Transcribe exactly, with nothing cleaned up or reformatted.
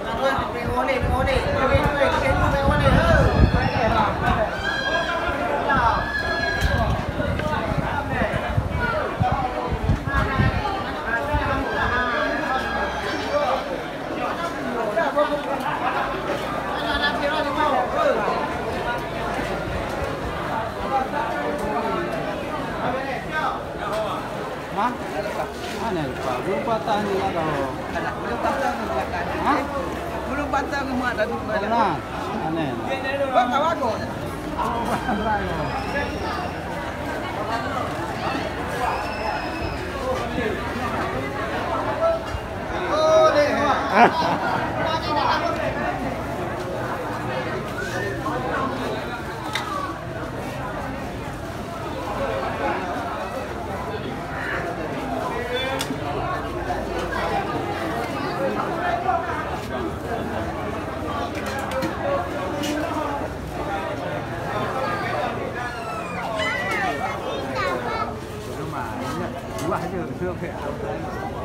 Hah? Mana lupa? Belum patah ni lah kau. Belum patah ni belakang. Hah? Belum patah ni mak dah duduk dalam. Mana? Mana? Bang kau aku. Oh, bagus. Oh, deh. Buah je, suruh ke.